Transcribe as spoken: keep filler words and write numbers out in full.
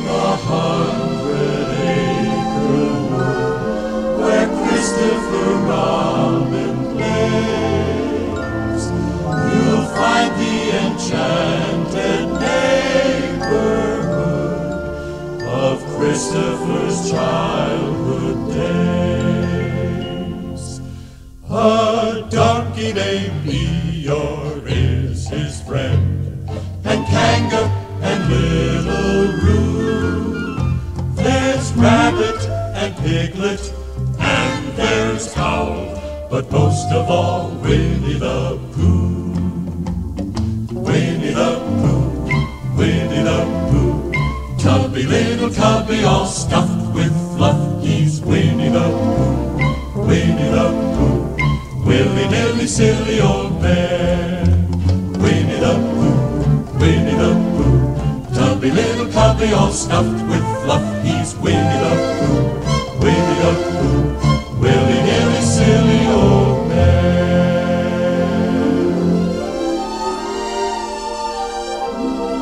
The hundred-acre wood where Christopher Robin plays, you'll find the enchanted neighborhood of Christopher's childhood days. A donkey named Eeyore is his friend, and Kanga and Little Roo. There's Rabbit and Piglet, and there's Owl, but most of all Winnie the Pooh. Winnie the Pooh, Winnie the Pooh, tubby little tubby all stuffed with fluff. He's Winnie the Pooh, Winnie the Pooh, willy-nilly silly old bear. Winnie the Pooh, Winnie the Pooh, tubby little cubby all stuffed with fluff. He's Winnie the Pooh, Winnie the Pooh, willy-nilly silly old bear.